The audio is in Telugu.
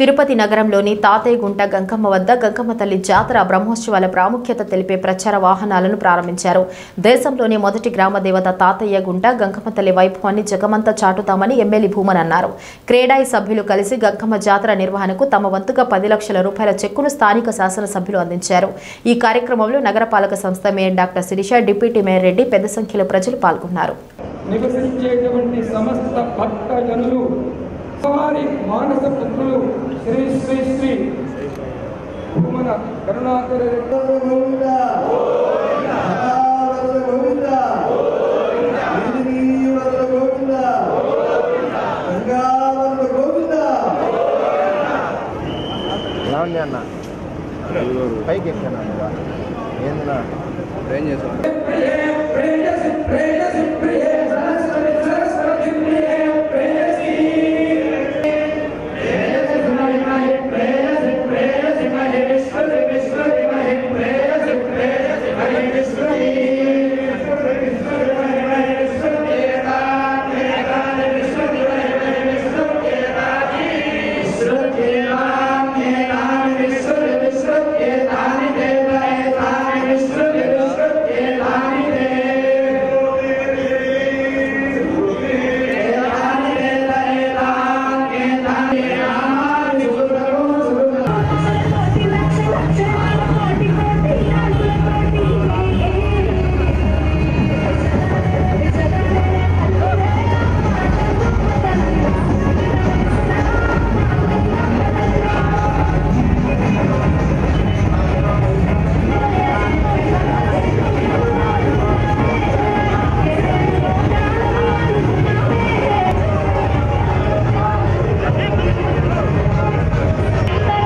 తిరుపతి నగరంలోని తాతయ్యగుంట గంగమ్మ వద్ద గంగమ్మ తల్లి జాతర బ్రహ్మోత్సవాల ప్రాముఖ్యత తెలిపే ప్రచార వాహనాలను ప్రారంభించారు. దేశంలోని మొదటి గ్రామ దేవత తాతయ్యగుంట గంగమ్మ తల్లి వైభవాన్ని జగమంతా చాటుతామని ఎమ్మెల్యే భూమన్ అన్నారు. క్రేడాయి సభ్యులు కలిసి గంగమ్మ జాతర నిర్వహణకు తమ వంతుగా 10 లక్షల రూపాయల చెక్కును స్థానిక శాసనసభ్యులు అందించారు. ఈ కార్యక్రమంలో నగరపాలక సంస్థ mayor doctor Sirisha, deputy mayor Reddy, పెద్ద సంఖ్యలో ప్రజలు పాల్గొన్నారు. మానస పుత్రులు శ్రీ శ్రీ శ్రీ భూమన కరుణాకర పైకి ఎక్కాను ఏందన్నా ట్రైన్ చేసాను.